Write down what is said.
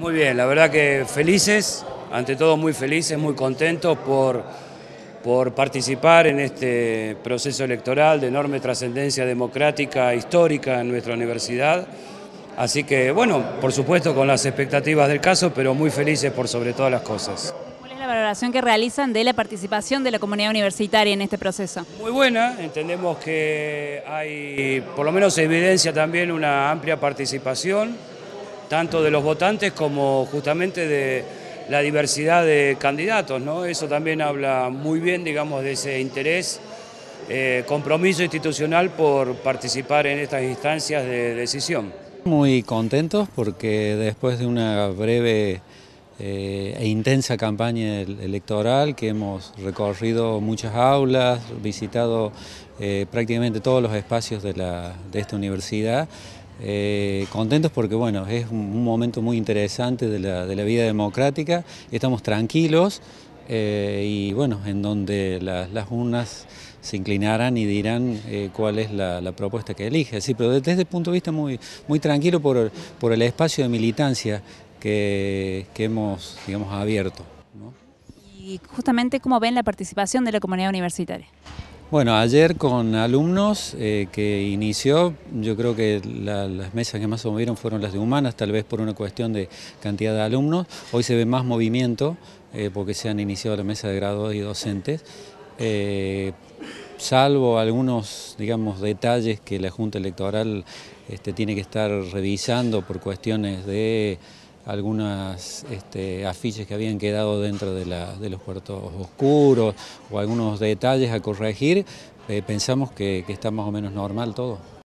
Muy bien, la verdad que felices, ante todo muy felices, muy contentos por participar en este proceso electoral de enorme trascendencia democrática, histórica en nuestra universidad. Así que, bueno, por supuesto con las expectativas del caso, pero muy felices por sobre todas las cosas. ¿Cuál es la valoración que realizan de la participación de la comunidad universitaria en este proceso? Muy buena, entendemos que hay, por lo menos se evidencia también una amplia participación, tanto de los votantes como justamente de la diversidad de candidatos, ¿no? Eso también habla muy bien, digamos, de ese interés, compromiso institucional por participar en estas instancias de decisión. Muy contentos porque después de una breve e intensa campaña electoral que hemos recorrido muchas aulas, visitado prácticamente todos los espacios de esta universidad, contentos porque bueno, es un momento muy interesante de la vida democrática, estamos tranquilos y bueno, en donde las urnas se inclinarán y dirán cuál es la propuesta que elige. Sí, pero desde el punto de vista muy tranquilo por el espacio de militancia que hemos, digamos, abierto, ¿no? Y justamente, ¿cómo ven la participación de la comunidad universitaria? Bueno, ayer con alumnos que inició, yo creo que las mesas que más se movieron fueron las de humanas, tal vez por una cuestión de cantidad de alumnos. Hoy se ve más movimiento porque se han iniciado la mesa de graduados y docentes. Salvo algunos, digamos, detalles que la Junta Electoral tiene que estar revisando por cuestiones de algunas afiches que habían quedado dentro de los cuartos oscuros o algunos detalles a corregir, pensamos que está más o menos normal todo.